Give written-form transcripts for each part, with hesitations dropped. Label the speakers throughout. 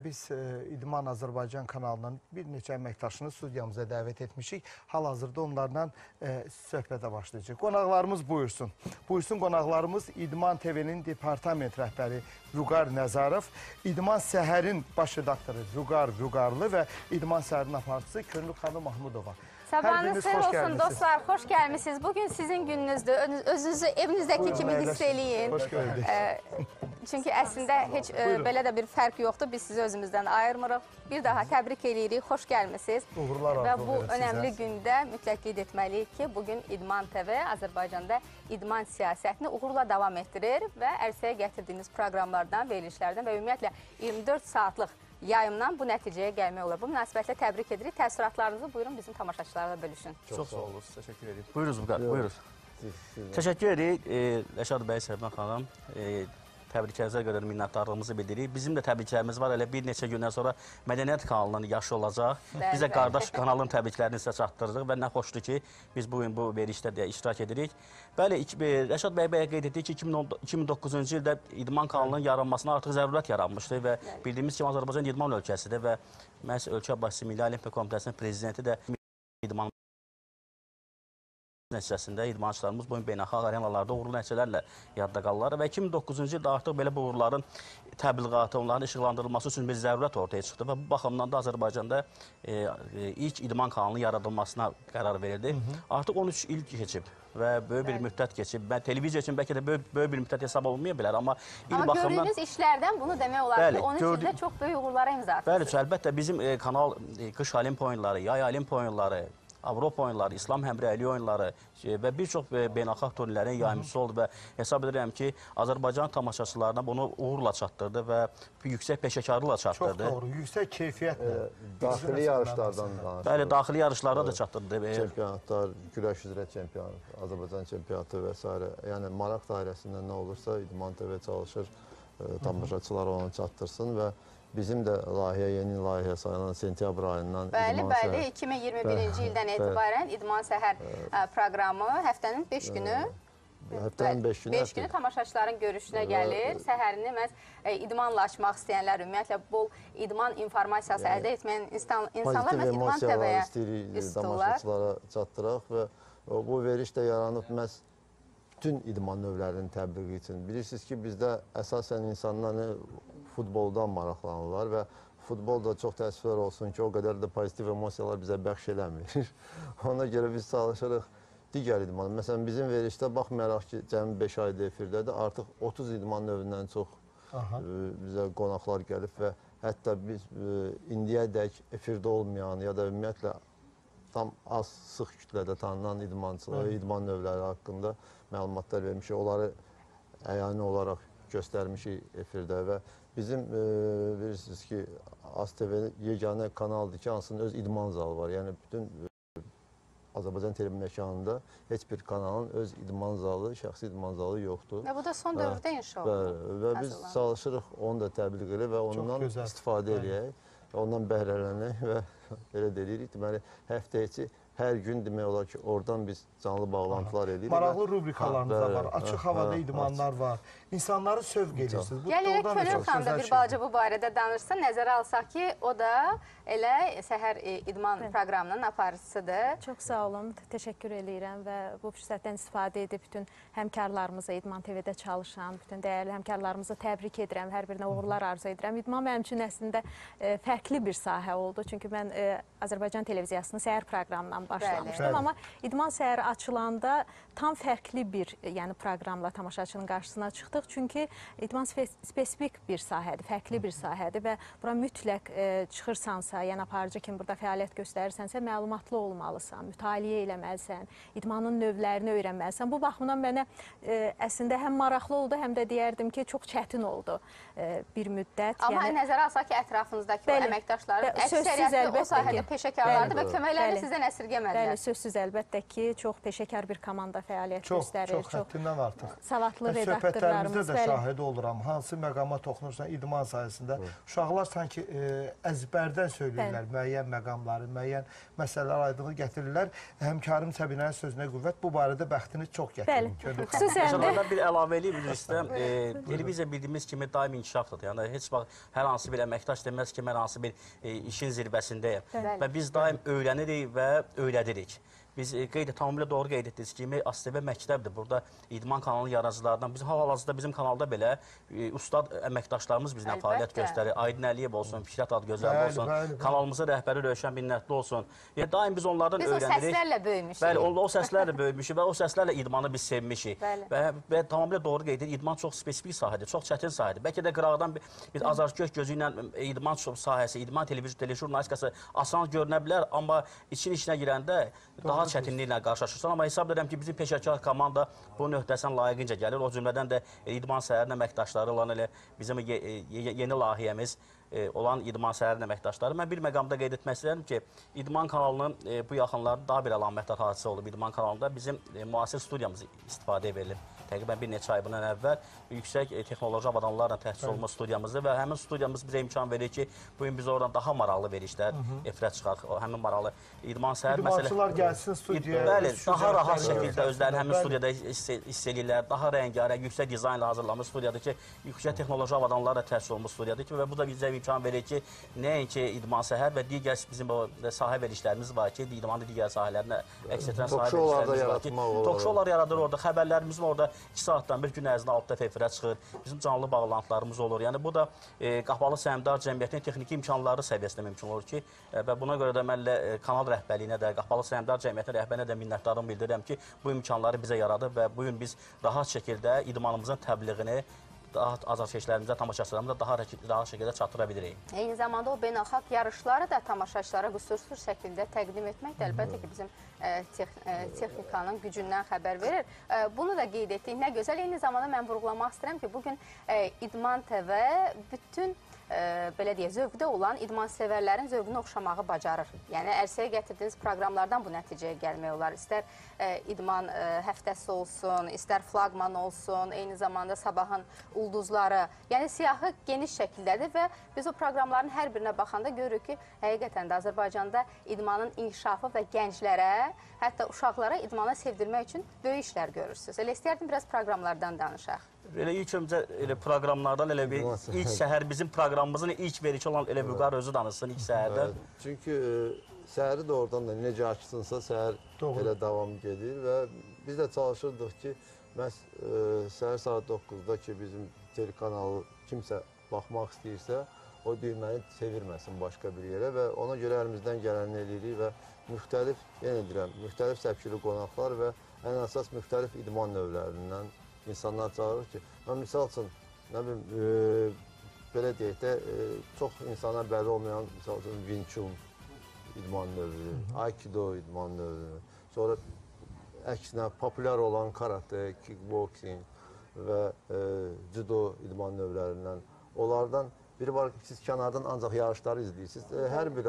Speaker 1: Biz İdman Azərbaycan kanalının bir neçə əməkdaşını studiyamıza dəvət etmişik. Hal-hazırda onlarla söhbətə başlayacaq. Qonaqlarımız buyursun. Buyursun qonaqlarımız İdman TV-nin departament rəhbəri Vüqar Nəzarov, İdman Səhərin baş redaktoru Vüqar Vüqarlı və İdman Səhərin aparıcısı Könül xanım Mahmudova.
Speaker 2: Sabahınız xeyir olsun dostlar, xoş gəlmişsiniz. Bugün sizin gününüzdür. Özünüzü evinizdəki kimi hiss eləyin.
Speaker 1: Xoş gördük.
Speaker 2: Çünki əslində heç belə də bir fərq yoxdur. Biz sizi özümüzdən ayırmırıq. Bir daha təbrik edirik, xoş gəlmişsiniz. Və bu önəmli gündə mütləq qeyd etməliyik ki, bugün İdman TV Azərbaycanda idman siyasətini uğurla davam etdirir və ərsəyə gətirdiyiniz proqramlardan, verilişlərdən və ümumiyyətlə 24 saatlıq yayımdan bu nəticəyə gəlmək olur. Bu münasibətlə təbrik edirik. Təəssüratlarınızı buyurun bizim tamaşaçılarla bölüşün.
Speaker 3: Çox sağ olun, təşəkkür edirik. Buyuruz Vüqar, buyuruz. Təşəkkür edirik Rəşad bəy, Sərman xanım. Təbriklərinizə qədər minnətdarlığımızı bildiririk. Bizim də təbriklərimiz var. Elə bir neçə gündən sonra Mədəniyyət kanalının yaşı olacaq. Biz də qardaş kanalın təbriklərini sizə çatdırırıq və nə xoşdur ki, biz bugün bu verilişdə iştirak edirik. Bəli, Rəşad bəy qeyd etdik ki, 2009-cu ildə İdman kanalının yaranmasına artıq zərurət yaranmışdı və bildiyimiz kimi Azərbaycan idman ölkəsidir və məhz ölkə başçısı Milli Olimpiya Komitəsinin prezidenti də idman nəticəsində idmançılarımız bu beynəlxalq arenalarda uğurlu nəticələrlə yadda qalırlar və 2009-cu ildə artıq belə bu uğurların təbliğatı, onların işıqlandırılması üçün bir zərurət ortaya çıxdı və bu baxımdan da Azərbaycanda ilk idman kanalının yaradılmasına qərar verildi. Artıq 13 il keçib və böyük bir müddət keçib. Televiziya üçün bəlkə də böyük bir müddət hesab olunmaya bilər, amma il baxımdan...
Speaker 2: Gördüyünüz işlərdən bunu demək olar ki, 13 ildə çox böyük uğurlara imza atmışsınız.
Speaker 3: Bəli, əlbəttə bizim kanal qış olimpiya oyunları, yay olimpiya oyunları, Avropa oyunları, İslam həmrəyliyi oyunları və bir çox beynəlxalq turnirlərin yayımçısı oldu və hesab edirəm ki, Azərbaycan tamaşaçılarına bunu uğurla çatdırdı və yüksək peşəkarlıqla çatdırdı.
Speaker 1: Çox doğru, yüksək keyfiyyətlə.
Speaker 4: Daxili yarışlardan danışırıq.
Speaker 3: Bəli, daxili yarışlarda da çatdırdı.
Speaker 4: Çempionatlar, güləş üzrə çempionat, Azərbaycan çempionatı və s. Yəni, maraq dairəsində nə olursa, İdman TV çalışır, tamaşaçılar onu çatdırsın və bizim də yeni layihə sayılan sentyabr ayından
Speaker 2: Bəli, 2021-ci ildən etibarən İdman Səhər proqramı həftənin 5 günü
Speaker 4: Həftənin 5 günü
Speaker 2: tamaşaçıların görüşünə gəlir. Səhərini məhz idmanla açmaq istəyənlər, ümumiyyətlə bol idman informasiyası əldə etməyən insanlar məhz İdman TV-yə
Speaker 4: istəyir tamaşaçılara çatdıraq və bu veriş də yaranıb məhz bütün idman növlərinin təbliği üçün. Bilirsiniz ki, bizdə əsasən insanlar futboldan maraqlanırlar və futbol da çox təəssüflər olsun ki, o qədər də pozitiv emosiyalar bizə bəxş eləmir. Ona görə biz çalışırıq digər idman. Məsələn, bizim verilişdə baxmayaraq ki, cəmi 5 ayda efirdədir, artıq 30 idman növündən çox bizə qonaqlar gəlib və hətta biz indiyədək efirdə olmayan ya da ümumiyyətlə tam az, sıx kütlədə tanınan idmançılar, idman növləri haqqında məlumatlar vermişik. Onları əyani olaraq göstərmişik efirdə və bizim bilirsiniz ki, AzTV yeganə kanaldır ki, hansının öz idman zalı var. Yəni, bütün Azərbaycan televiziyanında heç bir kanalın öz idman zalı, şəxsi idman zalı yoxdur.
Speaker 2: Və bu da son dövrdə inşa olunur.
Speaker 4: Və biz çalışırıq onu da təbliğ edək və ondan istifadə edək, ondan bəhrələnək və elə deyirik. Deməli, həftə içi hər gün demək olar ki, oradan biz canlı bağlantılar edirik.
Speaker 1: Maraqlı rubrikalarımız da var, açıq havada idmanlar var. İnsanları sövq edirsiniz.
Speaker 2: Gəl elə Könül xanım da bir balaca bu barədə danışsa, nəzərə alsaq ki, o da elə səhər idman proqramının aparıcısıdır.
Speaker 5: Çox sağ olun, təşəkkür edirəm və bu fürsətdən istifadə edib bütün həmkarlarımıza, İdman TV-də çalışan, bütün dəyərli həmkarlarımıza təbrik edirəm, hər birinə uğurlar arzu edirəm. İdman mənim üçün əslində fərqli bir sahə oldu, çünki mən Azərbaycan televiziyasının səhər proqramından başlamışdım, amma İdman Səhəri açılanda tam fərqli bir proqramla tamaşaçının qarşısına çıxdıq. Çünki idman spesifik bir sahədir, fərqli bir sahədir və bura mütləq çıxırsansa, yəni aparıcı kimi burada fəaliyyət göstərirsənsə, məlumatlı olmalısan, mütaliə eləməlisən, idmanın növlərini öyrənməlisən. Bu baxımdan mənə əslində həm maraqlı oldu, həm də deyərdim ki, çox çətin oldu bir müddət.
Speaker 2: Amma nəzərə alsaq ki, ətrafınızdakı əməkdaşların əksəriyyəti o sahədə peşəkarlardır və köməklərini sizdən əsirgəmirlər. əsirgəmədilər.
Speaker 5: Bəli, sözsüz əlbəttə ki, çox peşəkar bir komanda fəaliyyət göstərir.
Speaker 1: Çox həddindən artıq.
Speaker 5: Savadlı
Speaker 1: Söhbətlərimizdə
Speaker 5: redaktorlarımız.
Speaker 1: də şahid oluram. Hansı məqama toxunursan idman sayəsində. Uşaqlar sanki əzbərdən söyləyirlər müəyyən məqamları, müəyyən məsələlər aydınlıq gətirirlər. Həmkarım Səbinənin sözünə qüvvət bu barədə bəxtiniz çox gətirir.
Speaker 5: Bəli, xüsusən də
Speaker 3: bir əlavə eləyib istəyirəm. Televiziya bildiyimiz kimi daim inkişafdır. Yəni heç vaxt hər hansı bir əməkdaş deməz ki, mən hansı bir işin zirvəsindəyəm. Və biz daim öyrənirik və öyrədirik. Biz tamamilə doğru qeyd etdiyiniz kimi ASTV məktəbdir. Burada İdman kanalının yaradıcılarından, bizim hal-hazırda bizim kanalda belə ustad əməkdaşlarımız bizlə fəaliyyət göstərir. Aydın Əliyev olsun, Fikrət Adgözəl olsun, kanalımızın rəhbəri Rövşən Minnətli olsun. Yəni daim biz onlardan öyrənirik.
Speaker 2: Biz o səslərlə böyümüşük.
Speaker 3: Bəli, o səslərlə böyümüşük və o səslərlə idmanı biz sevmişik. Və tamamilə doğru qeyd edirik. İdman çox spesifik sahədir, çox çətin sahədir. Bəlkə də qıraqdan biz azarkeş gözü ilə idman sahəsi, idman telejurnalistikası asan görünə bilər, amma içinə girəndə daha çətinliklə qarşılaşırsan. Amma hesab edirəm ki, bizim peşəkar komanda bunun öhdəsindən layiqincə gəlir. O cümlədən də İdman Səhərinin əməkdaşları olan elə bizim yeni layihəmiz olan İdman Səhərinin əməkdaşları. Mən bir məqamda qeyd etmək istəyirəm ki, İdman kanalının bu yaxınlarda daha bir əlamətdar hadisə olub. İdman kanalında bizim müasir studiyamız istifadəyə verilib. Təqribən bir neçə ay bundan əvvəl yüksək texnoloji avadanlarla təchiz olunmuş studiyamızdır və həmin studiyamız bizə imkan verir ki, bugün biz oradan daha maraqlı verişlər efirə çıxaq. Həmin maraqlı İdman Səhər
Speaker 1: İdmançılar gəlsin studiyaya.
Speaker 3: Bəli, daha rahat şəkildə özlərini həmin studiyada hiss edirlər. Daha rəngarəng, yüksək dizaynla hazırlanmış studiyadır ki, yüksək texnoloji avadanlarla təchiz olunmuş studiyadır ki, və bu da bizə imkan verir ki, nəinki İdman Səhər və digər bizim sahə verişlərimiz var ki, İdmanın digər sahələrinə əks etdirən sahə verişlərimiz var ki, talk-showlar yaradır orada, xəbərlərimiz var orada. 2 saatdan bir gün ərzində 6 dəfə efirə çıxır. Bizim canlı bağlantılarımız olur. Yəni bu da Qapalı Səhmdar Cəmiyyətinin texniki imkanları səviyyəsində mümkün olur ki, və buna görə də mən kanal rəhbərliyinə də, Qapalı Səhmdar Cəmiyyətinin rəhbərinə də minnətdarlığımı bildirirəm ki, bu imkanları bizə yaradır və bu gün biz rahat şəkildə idmanımızın təbliğini daha azarkeşlərimizə, tamaşaçılarımıza daha şəkildə çatdıra bilirik.
Speaker 2: Eyni zamanda o beynəlxalq yarışları da tamaşaçılara qüsursuz şəkildə təqdim etmək də əlbəttə ki, bizim texnikanın gücündən xəbər verir. Bunu da qeyd etdik. Nə gözəl. Eyni zamanda mən vurğulamaq istəyirəm ki, bugün İdman TV bütün belə deyək, zövqdə olan idman sevərlərin zövqünü oxşamağı bacarır. Yəni, ərsəyə gətirdiyiniz proqramlardan bu nəticəyə gəlmək olar. İstər idman həftəsi olsun, istər flaqman olsun, eyni zamanda sabahın ulduzları. Yəni, siyahı geniş şəkildədir və biz o proqramların hər birinə baxanda görürük ki, həqiqətən də Azərbaycanda idmanın inkişafı və gənclərə, hətta uşaqlara idmana sevdirmək üçün böyük işlər görürsünüz. Elə istəyərdim, biraz proqramlardan danışaq.
Speaker 3: Elə ilk öncə proqramlardan elə bir ilk səhər bizim proqramımızın ilk verişi olan elə Vüqar özü danışsın ilk səhərdən.
Speaker 4: Çünki səhəri də oradan da necə açsınsa səhər elə davam gedir və biz də çalışırdıq ki, məhz səhər saat 9-da ki, bizim telekanalı kimsə baxmaq istəyirsə, o düyməni çevirməsin başqa bir yerə və ona görə əlimizdən gələni eləyirik və müxtəlif, yenə deyirəm, müxtəlif səpkili qonaqlar və ən əsas müxtəlif idman növlərindən insanlar çağırır ki, mən misal üçün, nə bilim, belə deyək də, çox insana bəlli olmayan, misal üçün, Wing Chun idman növü, Aikido idman növü, sonra əksinə populyar olan karate, kickboxing və judo idman növlərindən, onlardan biri var ki, siz kənardan ancaq yarışları izləyirsiniz. Hər bir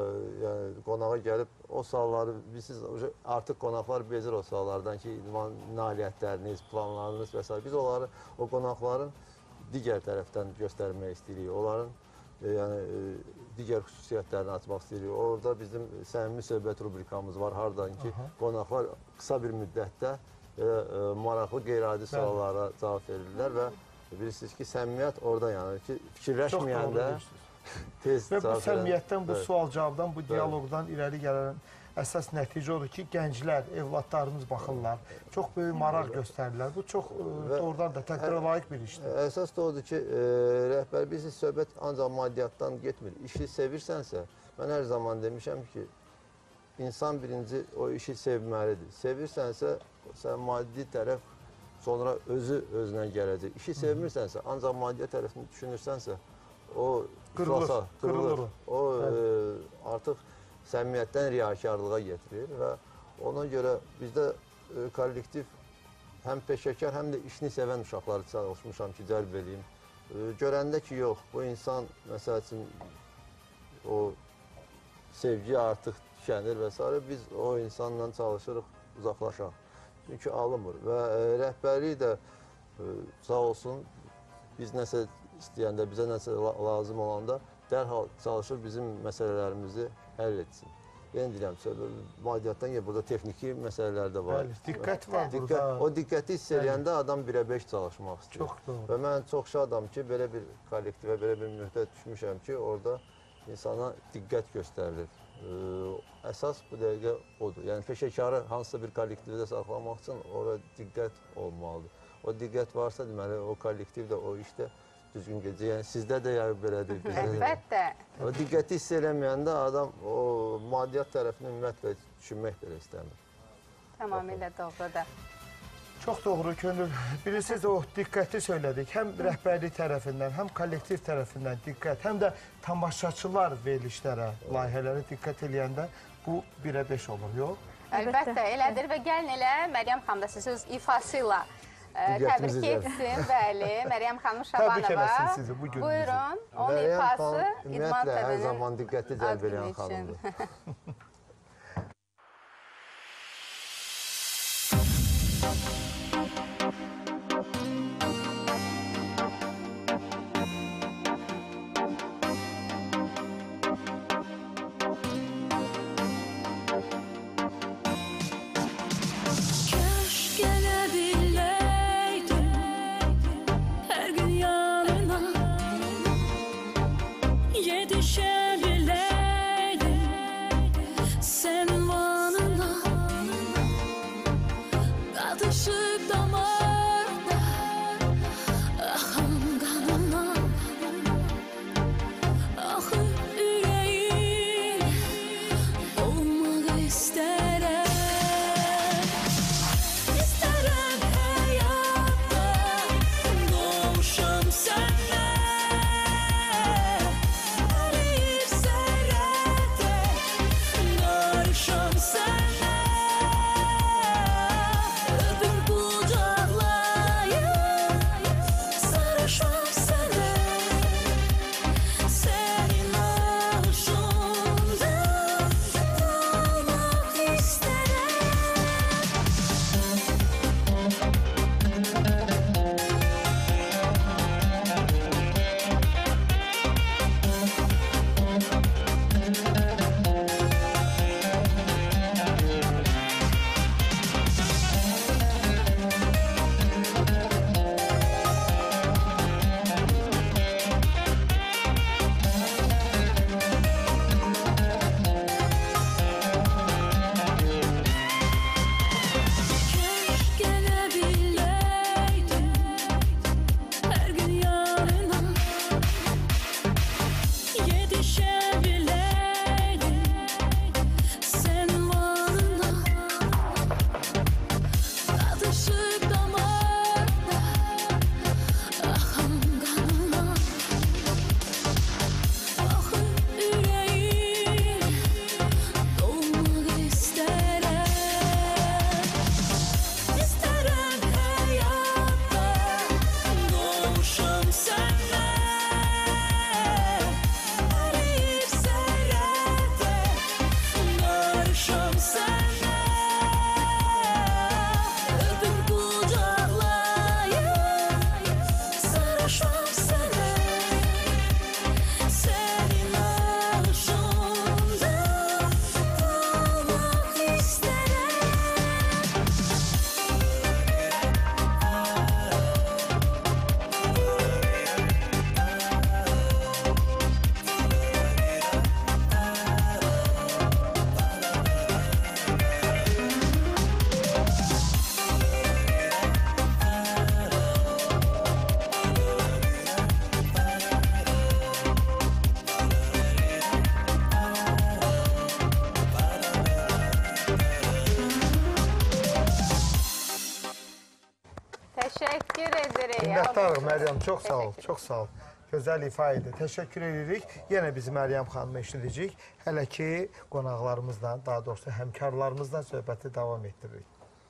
Speaker 4: qonağa gəlib o sualları, artıq qonaqlar bezir o suallardan ki, idman nailiyyətləriniz, planlarınız və s. Biz onları, o qonaqların digər tərəfdən göstərmək istəyirik. Onların digər xüsusiyyətlərini açmaq istəyirik. Orada bizim səmimi söhbət rubrikamız var, hardan ki, qonaqlar qısa bir müddətdə maraqlı, qeyri-adi suallara cavab verirlər və bilirsiniz ki, səmimiyyət orada yanır ki, fikirləşməyəndə tez
Speaker 1: və bu səmimiyyətdən, bu sual-cavabdan, bu diyaloqdan irəli gələn əsas nəticə odur ki, gənclər, evladlarımız baxırlar, çox böyük maraq göstərirlər. Bu çox doğrudan da təqdirə layiq bir işdir.
Speaker 4: Əsas da odur ki, rəhbər, bizim söhbət ancaq maddiyyatdan getmir. İşi sevirsənsə, mən hər zaman demişəm ki, insan birinci o işi sevməlidir. Sevirsənsə, sən maddi tərəf sonra özü özünə gələcək. İşi sevmirsənsə, ancaq maddiyyat tərəfini düşünürsənsə, o qırılır. O artıq səmimiyyətdən riyakarlığa getirir və ona görə bizdə kollektiv həm peşəkar, həm də işini sevən uşaqları çalışmışam ki, cəlb edeyim. Görəndə ki, yox, bu insan, məsəl üçün, o sevgi artıq tükənir və s. Biz o insanla çalışırıq uzaqlaşaq. Çünki alınmır və rəhbərlik də sağ olsun biz nəsə istəyəndə, bizə nəsə lazım olanda dərhal çalışır bizim məsələlərimizi həll etsin. Yenə deyirəm, maddiyyatdan burada texniki məsələlər də var.
Speaker 1: Bəli, diqqət var burada.
Speaker 4: O diqqəti hiss eləyəndə adam birə-beş çalışmaq istəyir.
Speaker 1: Çox doğru.
Speaker 4: Və mən çox şadam ki, belə bir kollektivə, belə bir mühitə düşmüşəm ki, orada insana diqqət göstərilir. Əsas bu dəqiqə odur. Yəni, peşəkarı hansısa bir kollektivdə saxlamaq üçün orada diqqət olmalıdır. O diqqət varsa, deməli, o kollektiv də, o işdə düzgün gedəcək. Yəni, sizdə də belədir, bizdə də.
Speaker 2: Əlbəttə.
Speaker 4: O diqqəti hiss eləməyəndə adam o maddiyyat tərəfini ümumiyyətlə düşünmək belə istəmir.
Speaker 2: Tamamilə doğrudur.
Speaker 1: Çox doğru, Könül. Bilirsiniz, o diqqəti söylədik. Həm rəhbərlik tərəfindən, həm kollektiv tərəfindən diqqət, həm də tamaşaçılar verilişlərə, layihələrə diqqət eləyəndə bu 1-5 olur, yox?
Speaker 2: Əlbəttə, elədir və gəlin elə Məryəm xanım da sizi öz ifası ilə təbrik etsin. Bəli, Məryəm xanım Şabanova.
Speaker 1: Təbrik eləsin sizi bu gününüzü.
Speaker 2: Buyurun, onun ifası İdman
Speaker 4: ümumiyyətlə, hər
Speaker 2: TV-nin
Speaker 4: zaman diqqəti cəlb edən xanımdır.
Speaker 2: Təşəkkür edirik.
Speaker 1: Minnətdarıq Məryəm, çox sağ ol, çox sağ ol. Gözəl ifa idi. Təşəkkür edirik. Yenə biz Məryəm xanımı eşidəcəyik. Hələ ki, qonaqlarımızla, daha doğrusu həmkarlarımızla söhbəti davam etdiririk.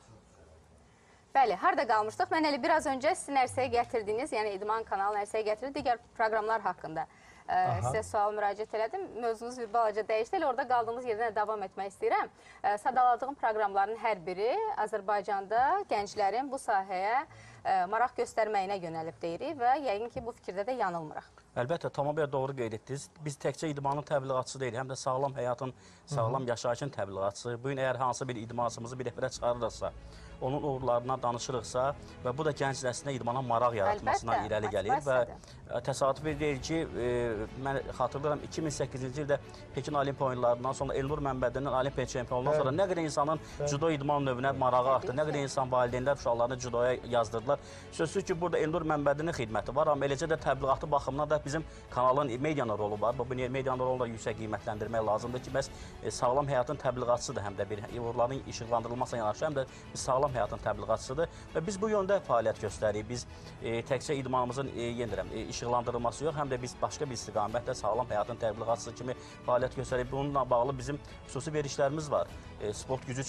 Speaker 2: Bəli, harada qalmışdıq? Mən elə biraz öncə sizin ərsəyə gətirdiyiniz, yəni İdman kanalı ərsəyə gətirdi, digər proqramlar haqqında sizə sual müraciət elədim. Mövzunuz bir balaca dəyişdi. Elə orada qaldığımız yerdən davam etmək istəyirəm. Sadaladığım proqramların hər biri Azərbaycanda gənclərin bu sahəyə maraq göstərməyinə yönəlib deyirik və yəqin ki, bu fikirdə də yanılmırıq.
Speaker 3: Əlbəttə, tamamilə doğru qeyd etdiniz. Biz təkcə idmanın təbliğatçısı deyil, həm də sağlam həyatın, sağlam yaşayışın təbliğatçısı. Bu gün əgər hansı bir idmançımızı bir rəhbərə çıxarırıqsa, onun uğurlarından danışırıqsa və bu da gənc nəslinə idmana maraq yaratmasına irəli gəlir və təsadüf deyil ki, mən xatırlayıram 2008-ci ildə Pekin Olimpiya oyunlarından sonra Elnur Məmmədinin Olimpiya çempionundan sonra nə qədər insanın judo idman növünə marağı artdı, nə qədər insan valideynlər uşaqlarını judoya yazdırdılar. Sözsüz ki, burada Elnur Məmmədinin xidməti var, amma eləcə də təbliğatı baxımından da bizim kanalın medianın rolu var. Bu medianın rolu da yüksək qiymətləndirmək lazımdır ki, bəs sağlam həyatın təbliğatçısıdır həm də bir uğurların işıqlandırılmasına yanaşı, həm də sağlam həyatın təbliğatçısıdır və biz bu yöndə fəaliyyət göstəririk. Biz təkcə idmanımızın işıqlandırılması yox, həm də biz başqa bir istiqamətdə sağlam həyatın təbliğatçısı kimi fəaliyyət göstəririk. Bununla bağlı bizim xüsusi verişlərimiz var. Sport gücü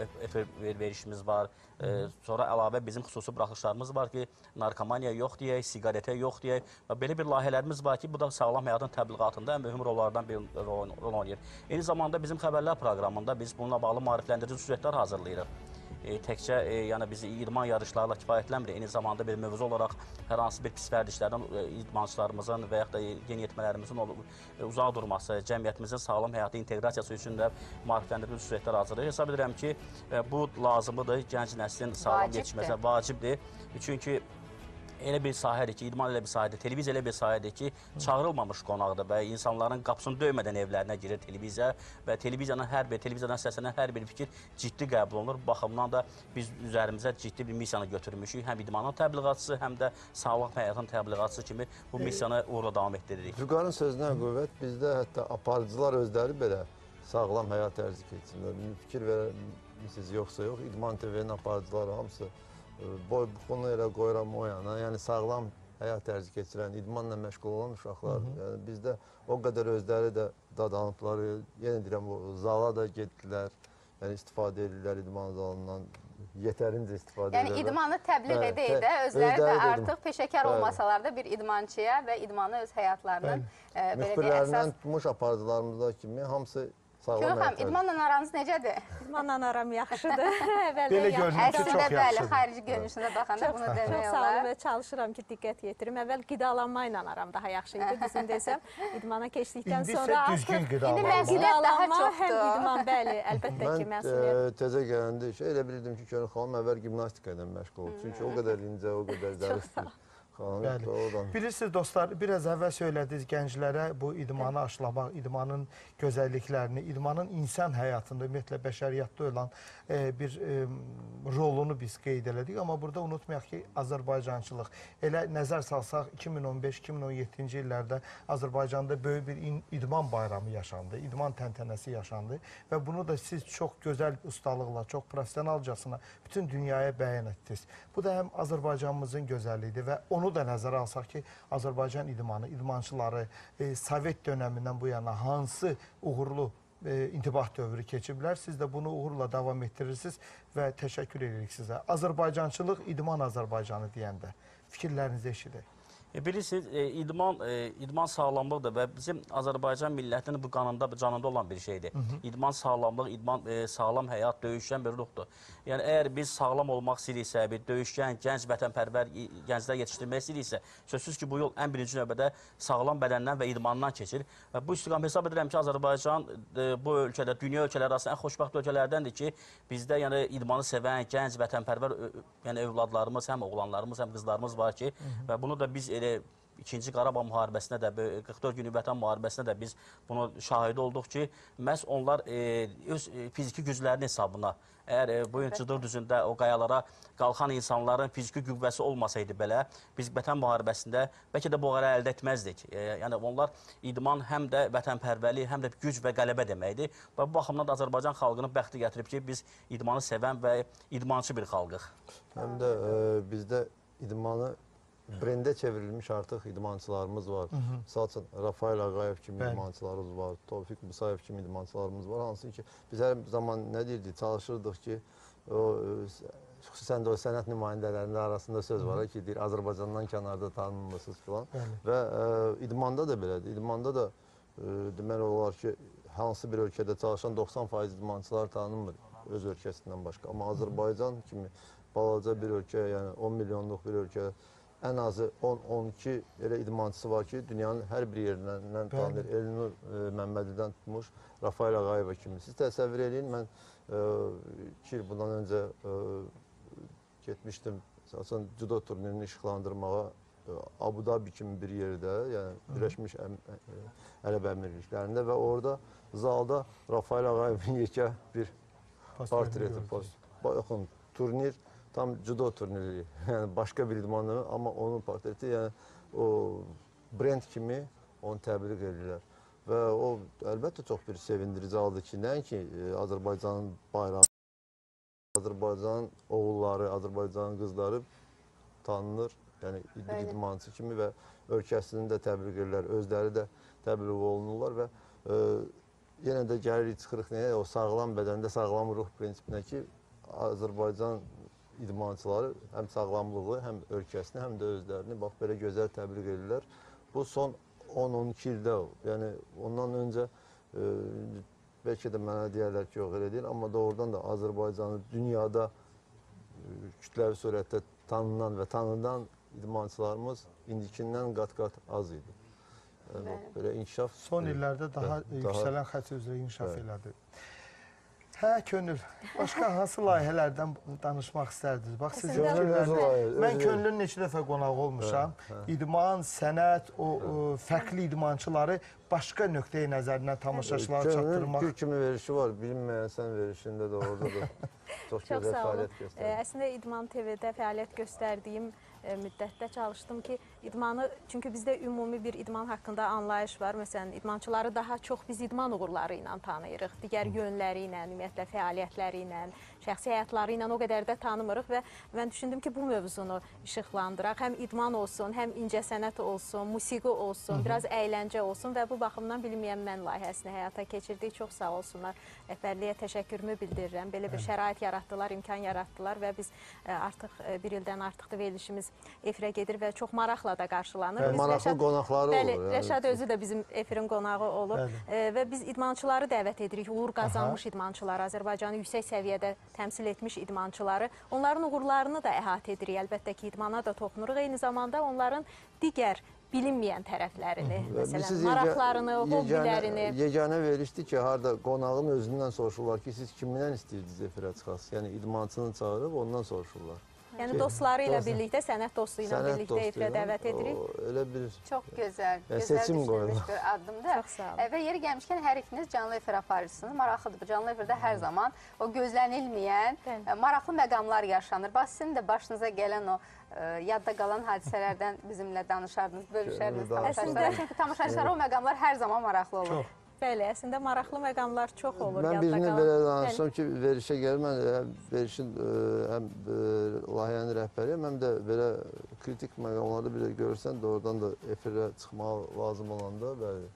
Speaker 3: verişimiz var. Sonra əlavə bizim xüsusi buraxılışlarımız var ki, narkomaniya yox deyək, siqaretə yox deyək və belə bir layihələrimiz var ki, bu da sağlam həyatın təbliğatında ən mühüm rollardan bir rol oynayır. Eyni zamanda bizim xəbərlər proqramında biz bununla bağlı maarifləndirici süjetlər hazırlayırıq. Təkcə yəni biz idman yarışlarla kifayətlənmirik. Eyni zamanda bir mövzu olaraq hər hansı bir pis vərdişlərdən idmançılarımızın və yaxud da yeniyetmələrimizin uzaq durması, cəmiyyətimizin sağlam həyatı inteqrasiyası üçün də maarifləndirici süjetlər hazırlayır. Hesab edirəm ki, bu lazımıdır, gənc nəslin sağlam yetişməsinə vacibdir. Çünki elə bir sahədir ki, idman elə bir sahədir, televiziya elə bir sahədir ki, çağırılmamış qonaqdır və insanların qapısını döymədən evlərinə girir televiziya və televiziyadan səslənən hər bir fikir ciddi qəbul olunur. Bu baxımdan da biz üzərimizə ciddi bir missiyanı götürmüşük. Həm idmanın təbliğatçısı, həm də sağlam həyatın təbliğatçısı kimi bu missiyanı uğurla davam etdiririk.
Speaker 4: Vüqarın sözünə qüvvət, bizdə hətta aparıcılar özləri belə sağlam həyat tərzi keçirlər. Fikir vermişsiniz yoxsa yox, İdman TV-nin aparıcıları hamısı boy buxunu elə qoyuram o yana, yəni sağlam həyat tərzi keçirən, idmanla məşğul olan uşaqlar. Yəni bizdə o qədər özləri də dadanıblar, yenə deyirəm, zala da getdilər, yəni istifadə edirlər idman zalından, yetərincə istifadə edirlər.
Speaker 2: Yəni idmanı təbliğ edək də, özləri də artıq peşəkar olmasalar da bir idmançıya və idmanı öz həyatlarının belə bir əsas...
Speaker 4: Müxbirlərindən tutmuş aparıcılarımızda kimi hamısı sağlam həyat tərzi.
Speaker 2: İdmanla aranız necədir?
Speaker 5: İdmanla aram yaxşıdır.
Speaker 1: Belə görünür ki, çox
Speaker 2: Əslində bəli,
Speaker 1: yaxşıdır.
Speaker 2: xarici görünüşünə baxanda bunu demək
Speaker 5: Çox sağ olun
Speaker 2: olar.
Speaker 5: və çalışıram ki, diqqət yetirim. Əvvəl qidalanma ilə aram daha yaxşı idi. Bizim desəm, idmana keçdikdən
Speaker 1: İndi
Speaker 5: sonra
Speaker 1: isə düzgün
Speaker 2: İndi
Speaker 1: qidalanma.
Speaker 2: məsuliyyət daha
Speaker 5: qidalanma, həm
Speaker 2: çoxdur.
Speaker 5: idman, bəli, əlbəttə ki, məsuliyyət.
Speaker 4: Mən təzə gələndə elə bilirdim ki, Körən xanım əvvəl gimnastika ilə məşğul olub. Çünki o qədər incə, o qədər zərifdir.
Speaker 1: Bilirsiniz dostlar, biraz əvvəl söylədiniz gənclərə bu idmanı aşılamaq, idmanın gözəlliklərini, idmanın insan həyatında, ümumiyyətlə bəşəriyyətdə olan bir rolunu biz qeyd elədik. Amma burada unutmayaq ki, Azərbaycançılıq. Elə nəzər salsaq 2015-2017-ci illərdə Azərbaycanda böyük bir idman bayramı yaşandı, idman təntənəsi yaşandı və bunu da siz çox gözəl ustalıqla, çox professionalcasına bütün dünyaya bəyan etdiniz. Bu da həm Azərbaycanımızın gözəlliyidir və onu da nəzərə alsaq ki, Azərbaycan idmanı, idmançıları Sovet dönəmindən bu yana hansı uğurlu intibah dövrü keçiblər. Siz də bunu uğurla davam etdirirsiniz və təşəkkür edirik sizə. Azərbaycançılıq, idman Azərbaycanı deyəndə fikirlərinizi eşidək.
Speaker 3: Bilirsiniz, idman sağlamlıqdır və bizim Azərbaycan millətinin bu qanında, canında olan bir şeydir. İdman sağlamlıq, idman sağlam həyat, döyüşkən bir ruhdur. Yəni, əgər biz sağlam olmaq istəyiriksə, bir döyüşkən, gənc, vətənpərvər gənclər yetişdirmək istəyiriksə, sözsüz ki, bu yol ən birinci növbədə sağlam bədəndən və idmandan keçir. Və bu istiqam hesab edirəm ki, Azərbaycan bu ölkədə, dünya ölkələri arasında ən xoşbəxt ölkələrdəndir ki, bizdə yəni idmanı sevən, gənc, vətənpərvər yəni övladlarımız, həm oğlanlarımız, həm qızlarımız var ki, və bunu da biz İkinci Qarabağ müharibəsinə də, 44 günlük vətən müharibəsinə də biz bunu şahidi olduq ki, məhz onlar öz fiziki güclərinin hesabına, əgər bu cıdır düzündə o qayalara qalxan insanların fiziki qüvvəsi olmasaydı belə, biz vətən müharibəsində bəlkə də bu uğuru əldə etməzdik. Yəni, onlar idman həm də vətənpərvərlik, həm də güc və qələbə deməkdir. Və bu baxımdan da Azərbaycan xalqının bəxti gətirib ki, biz idmanı sevən və idmançı bir xalqıq.
Speaker 4: Həm də bizdə idmanı brendə çevrilmiş artıq idmançılarımız var. Misal üçün, Rafael Ağayev kimi idmançılarımız var, Tofiq Musayev kimi idmançılarımız var. Hansı ki, biz hər zaman nə deyirdik, çalışırdıq ki, xüsusən də o sənət nümayəndələrinin arasında söz var ki, deyir, Azərbaycandan kənarda tanınmırsınız filan. Və idmanda da belədir. İdmanda da deməli olar ki, hansı bir ölkədə çalışan 90% idmançılar tanınmır öz ölkəsindən başqa. Amma Azərbaycan kimi balaca bir ölkə, yəni 10 milyonluq bir ölkə, ən azı 10-12 elə idmançısı var ki, dünyanın hər bir yerindən tanınır. Elnur Məmmədidən tutmuş, Rafael Ağayeva kimi. Siz təsəvvür edin, mən 2 il bundan öncə getmişdim, judo turnirini işıqlandırmağa Abu Dhabi kimi bir yerdə, yəni Birləşmiş Ərəb Əmirliklərində və orada zalda Rafael Ağayevin yekə bir portreti, baxın, turnir tam judo turniri, yəni başqa bir idmanı, amma onun portreti, yəni o brend kimi onu təbliğ edirlər. Və o əlbəttə çox bir sevindirici haldır ki, nəinki Azərbaycanın bayrağı, Azərbaycanın oğulları, Azərbaycanın qızları tanınır, yəni bir idmançı kimi və ölkəsini də təbliğ edirlər, özləri də təbliğ olunurlar və yenə də gəlirik, çıxırıq nəyə, o sağlam bədəndə sağlam ruh prinsipinə ki, Azərbaycan idmançıları həm sağlamlığı, həm ölkəsini, həm də özlərini bax belə gözəl təbliğ edirlər. Bu son 10-12 ildə, yəni ondan öncə bəlkə də mənə deyərlər ki, yox elə deyil, amma doğrudan da Azərbaycanı dünyada kütləvi surətdə tanınan və tanınan idmançılarımız indikindən qat-qat az idi. Belə inkişaf...
Speaker 1: Son illərdə daha yüksələn xətt üzrə inkişaf elədi. Hə, Könül, başqa hansı layihələrdən danışmaq istərdiniz? Bax, siz mən Könülün neçə dəfə qonağı olmuşam. İdman, sənət, o fərqli idmançıları başqa nöqteyi nəzərindən tamaşaçılara çatdırmaq.
Speaker 4: Könülün kimi verişi var, bilinməyən sən verişində də orada da çox gözəl fəaliyyət göstərir.
Speaker 5: Əslində, İdman TV-də fəaliyyət göstərdiyim müddətdə çalışdım ki, idmanı, çünki bizdə ümumi bir idman haqqında anlayış var. Məsələn, idmançıları daha çox biz idman uğurları ilə tanıyırıq. Digər yönləri ilə, ümumiyyətlə fəaliyyətləri ilə, şəxsi həyatları ilə o qədər də tanımırıq və mən düşündüm ki, bu mövzunu işıqlandıraq. Həm idman olsun, həm incəsənət olsun, musiqi olsun, biraz əyləncə olsun və bu baxımdan Bilinməyən Mən layihəsini həyata keçirdik. Çox sağ olsunlar. Rəhbərliyə təşəkkürümü bildirirəm. Belə bir şərait yaratdılar, imkan yaratdılar və biz artıq bir ildən artıqdır verilişimiz efirə gedir və çox maraqla da qarşılanır.
Speaker 4: Maraqlı qonaqları olur.
Speaker 5: Bəli, Rəşad özü də bizim efirin qonağı olur və biz idmançıları dəvət edirik, uğur qazanmış idmançıları, Azərbaycanı yüksək səviyyədə təmsil etmiş idmançıları. Onların uğurlarını da əhatə edirik, əlbəttə ki, idmana da toxunuruq. Eyni zamanda onların digər bilinməyən tərəflərini, məsələn, maraqlarını, hobbilərini.
Speaker 4: Yeganə verişdir ki, harada qonağın özündən soruşurlar ki, siz kimdən istəyirsiniz efirə çıxasınız? Yəni, idmançını çağırıb ondan soruşurlar.
Speaker 5: Yəni, dostları ilə birlikdə, sənət dostu ilə birlikdə efirə dəvət edirik.
Speaker 4: Elə bir...
Speaker 2: Çox gözəl, gözəl düşünülmüş bir addımdır.
Speaker 5: Çox sağ olun.
Speaker 2: Və yeri gəlmişkən hər ikiniz canlı efir aparırsınız. Maraqlıdır bu canlı efirdə hər zaman o gözlənilməyən, maraqlı məqamlar yaşanır. Bax, sizin də başınıza gələn o yadda qalan hadisələrdən bizimlə danışardınız, bölüşərdiniz tamaşaçılara. Çünki tamaşaçılara o məqamlar hər zaman maraqlı olur.
Speaker 5: Bəli, əslində maraqlı məqamlar çox olur.
Speaker 4: Mən birini belə danışdım ki, verişə gəlir, mən verişin həm layihənin rəhbəriyəm, həm də belə kritik məqamlarda belə görürsən, doğrudan da efirə çıxmaq lazım olanda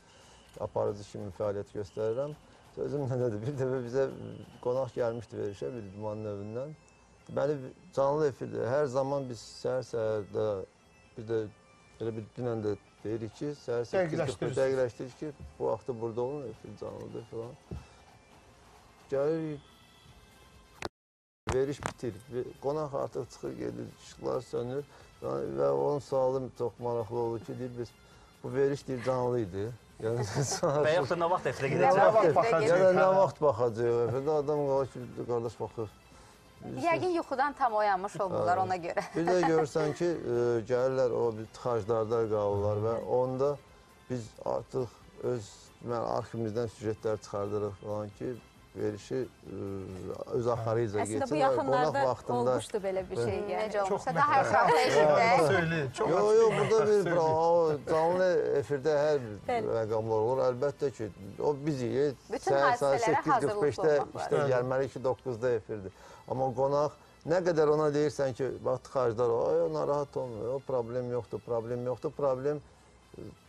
Speaker 4: aparıcı kimi fəaliyyət göstərirəm. Sözüm nədir? Bir dəfə bizə qonaq gəlmişdi verişə bir idman növündən. Deməli, canlı efirdə hər zaman biz səhər-səhərdə bir də belə bir dünən də deyirik ki, səhər 8:40 dəqiqləşdiririk ki, bu vaxtda burada olun, efir canlıdır filan. Gəlirik, veriş bitir, qonaq artıq çıxır, gedir, işıqlar sönür və onun sualı çox maraqlı olur ki, deyir, bu veriş deyir, canlı idi.
Speaker 3: Və yaxud da nə vaxt efirə gedəcək?
Speaker 4: Ya da nə vaxt baxacaq efirdə, adam qalır ki, qardaş baxır.
Speaker 2: Yəqin yuxudan tam oyanmış olurlar ona görə.
Speaker 4: Bir də görürsən ki, gəlirlər o tıxaclarda qalırlar və onda biz artıq öz arxivimizdən süjetlər çıxardırıq falan ki, verişi öz axarıca geçsin.
Speaker 5: Əslində bu yaxınlarda olmuşdu belə bir şey.
Speaker 2: Necə olmuşsa daha ətraflı eşitmək.
Speaker 4: Yox, burada bir canlı efirdə hər bir məqamlar olur. Əlbəttə ki, o bizik.
Speaker 2: Bütün hadisələrə hazırlıqlı olmaq var.
Speaker 4: İşte gəlməli ki, 9-da efirdir. Amma qonaq nə qədər ona deyirsən ki, bax tıxaclar, narahat olmuyor, problem yoxdur, problem yoxdur, problem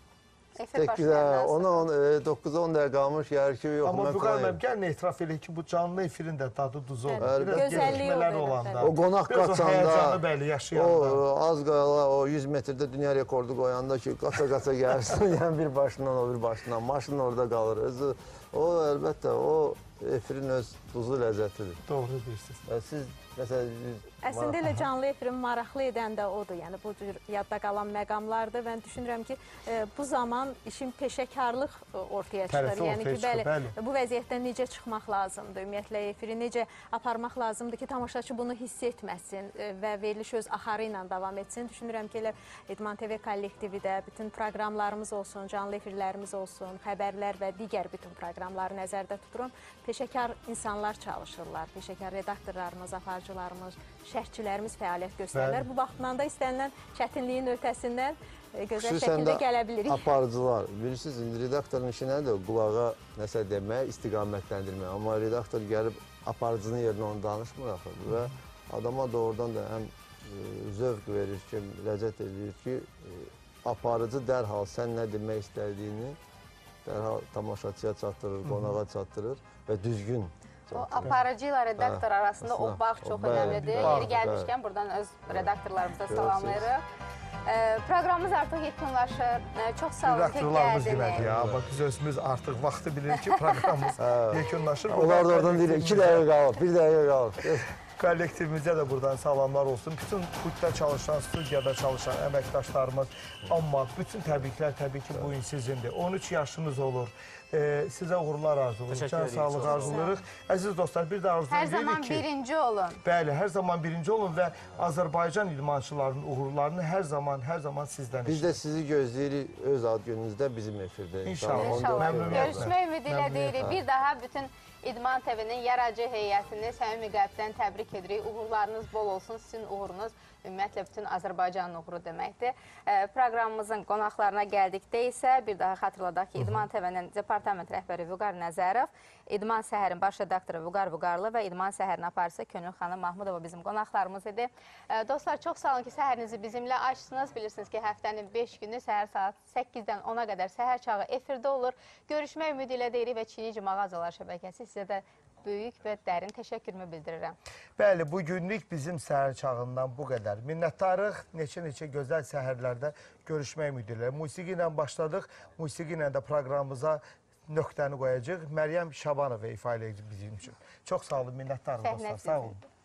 Speaker 2: Efir başlayandan sonra.
Speaker 4: 9-10 dəqiqə qalmış, yər ki, yox.
Speaker 1: Amma Vüqar müəllim, gəlin etiraf edək ki, bu canlı efirin də dadı duzu olur.
Speaker 5: Bəli,
Speaker 1: Biraz
Speaker 5: gözəlliyi
Speaker 1: gecikmələr
Speaker 5: olur,
Speaker 1: olanda.
Speaker 5: bəli.
Speaker 4: O qonaq
Speaker 1: Biraz o
Speaker 4: qaçanda,
Speaker 1: həyəcanı bəli, yaşayanda.
Speaker 4: o az qala o 100 metrdə dünya rekordu qoyanda ki, qaça-qaça gəlsin, yəni bir başından o bir başından, maşın orada qalır. Özü, o əlbəttə, o efirin öz duzu ləzzətidir.
Speaker 1: Doğru deyirsiniz.
Speaker 4: Siz, məsələn,
Speaker 5: Əslində elə canlı efirin maraqlı edən də odur. Yəni bu cür yadda qalan məqamlardır. Mən düşünürəm ki, bu zaman işin peşəkarlıq ortaya çıxır.
Speaker 1: Tərəfi
Speaker 5: Yəni
Speaker 1: ortaya
Speaker 5: ki,
Speaker 1: çıxır,
Speaker 5: bəli,
Speaker 1: bəli.
Speaker 5: bu vəziyyətdən necə çıxmaq lazımdır? Ümumiyyətlə efiri necə aparmaq lazımdır ki, tamaşaçı bunu hiss etməsin və veriliş öz axarı ilə davam etsin. Düşünürəm ki, elə İdman TV kollektivi də bütün proqramlarımız olsun, canlı efirlərimiz olsun, xəbərlər və digər bütün proqramları nəzərdə tuturam. Peşəkar insanlar çalışırlar. Peşəkar redaktorlarımız, aparıcılarımız, şərhçilərimiz fəaliyyət göstərirlər. Bu baxımdan da istənilən çətinliyin ötəsindən gözəl şəkildə gələ bilirik.
Speaker 4: Aparıcılar, bilirsiniz, indi redaktorun işi nədir? Qulağa nəsə demək, istiqamətləndirmək. Amma redaktor gəlib aparıcının yerinə onu danışmır axı və adama doğrudan da həm zövq verir ki, ləzzət edir ki, aparıcı dərhal sən nə demək istədiyini dərhal tamaşaçıya çatdırır, qonağa çatdırır və düzgün.
Speaker 2: O aparıcı ilə redaktor arasında o bağ çox önəmlidir. Yeri gəlmişkən buradan öz redaktorlarımıza salamlayırıq. Proqramımız artıq yekunlaşır. Çox sağ olun ki,
Speaker 1: Redaktorlarımız demədi
Speaker 2: gəldiniz.
Speaker 1: ya. Bax, biz özümüz artıq vaxtı bilirik ki, proqramımız yekunlaşır.
Speaker 4: Onlar da oradan deyir, 2 dəqiqə qalıb, 1 dəqiqə qalıb.
Speaker 1: Kollektivimizə də buradan salamlar olsun. Bütün pultda çalışan, studiyada çalışan əməkdaşlarımız, amma bütün təbriklər təbii ki, bu gün sizindir. 13 yaşınız olur. Sizə uğurlar arzulayırıq, can sağlıq arzulayırıq. Əziz dostlar, bir də
Speaker 2: Hər
Speaker 1: arzulayırıq
Speaker 2: zaman
Speaker 1: ki,
Speaker 2: birinci olun.
Speaker 1: bəli, hər zaman birinci olun və Azərbaycan idmançılarının uğurlarını hər zaman sizdən
Speaker 4: Biz də sizi gözləyirik öz ad gününüzdə bizim efirdə.
Speaker 1: İnşallah.
Speaker 2: İnşallah.
Speaker 1: Məmnuniyyətlə.
Speaker 2: Görüşmək ümidi ilə deyirik. Bir daha bütün İdman TV-nin yaradıcı heyətini səmimi qəlbdən təbrik edirik. Uğurlarınız bol olsun. Sizin uğurunuz ümumiyyətlə bütün Azərbaycanın uğuru deməkdir. Proqramımızın qonaqlarına gəldikdə isə bir daha xatırladaq ki, İdman TV-nin departament rəhbəri Vüqar Nəzərov, İdman Səhərin baş redaktoru Vüqar Vüqarlı və İdman Səhərin aparıcısı Könül xanım Mahmudova bizim qonaqlarımız idi. Dostlar, çox sağ olun ki, səhərinizi bizimlə açsınız. Bilirsiniz ki, həftənin 5 günü səhər saat 8-dən 10-a qədər səhər çağı efirdə olur. Görüşmək ümidi ilə deyirik və Çinici Mağazalar şəbəkəsi sizə də böyük və dərin təşəkkürümü bildirirəm.
Speaker 1: Bəli, bugünlük bizim səhər çağından bu qədər. Minnəttarıq, neçə gözəl səhərlərdə görüşmək ümidi ilə. Musiqi ilə başladıq, musiqi ilə də proqramımıza nöqtəni qoyacaq. Məryəm Şabanova ifa edəcək bizim üçün. Çox sağ olun, minnəttarıq dostlar, sağ olun.